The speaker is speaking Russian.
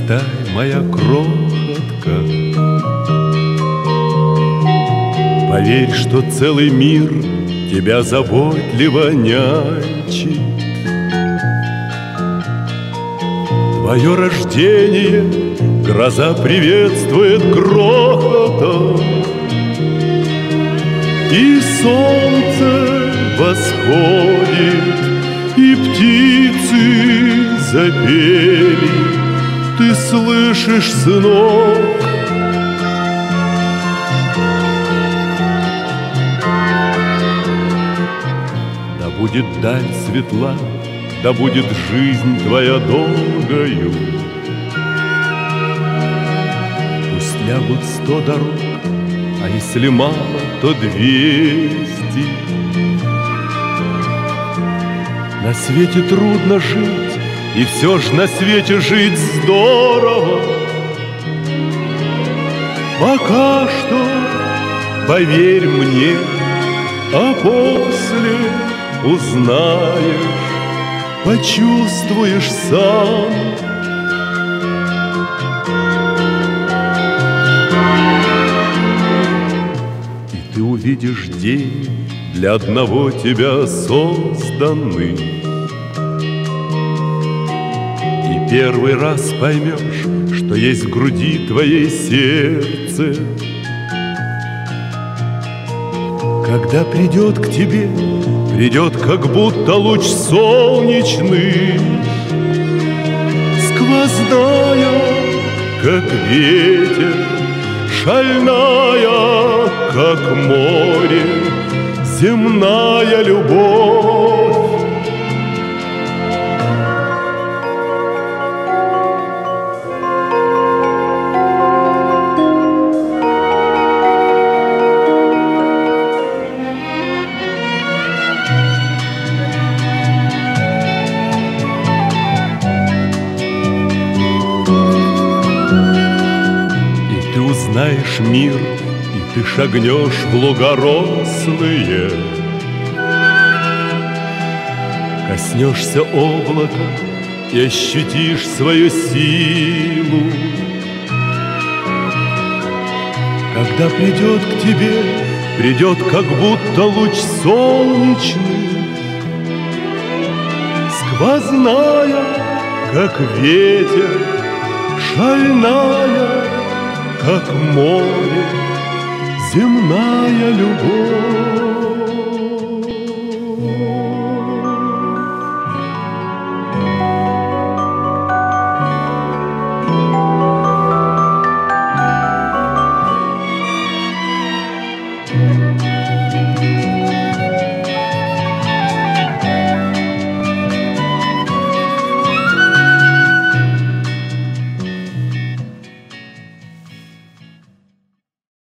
Вырастай, моя крохотка. Поверь, что целый мир тебя заботливо нянчит. Твое рождение гроза приветствует грохотом, и солнце восходит, и птицы запели. Ты слышишь, сынок? Да будет даль светла, да будет жизнь твоя долгою. Пусть лягут 100 дорог, а если мало, то 200. На свете трудно жить, и все ж на свете жить здорово. Пока что, поверь мне, а после узнаешь, почувствуешь сам. И ты увидишь день для одного тебя созданный. И первый раз поймешь, что есть в груди твоей сердце. Когда придет к тебе, придет как будто луч солнечный, сквозная, как ветер, шальная, как море, земная любовь. Знаешь мир, и ты шагнешь в луга рослые, коснешься облака и ощутишь свою силу. Когда придет к тебе, придет как будто луч солнечный, сквозная, как ветер, шальная, как море, земная любовь.